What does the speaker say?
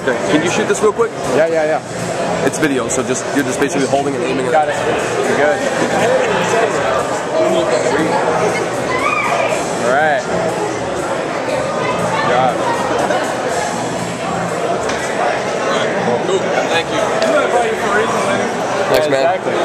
Okay. Can you shoot this real quick? Yeah. It's video, so you're just basically holding and aiming it. Got it. You're good. Sweet. All right. Good job. Cool. Thank you. Thanks, man. Exactly.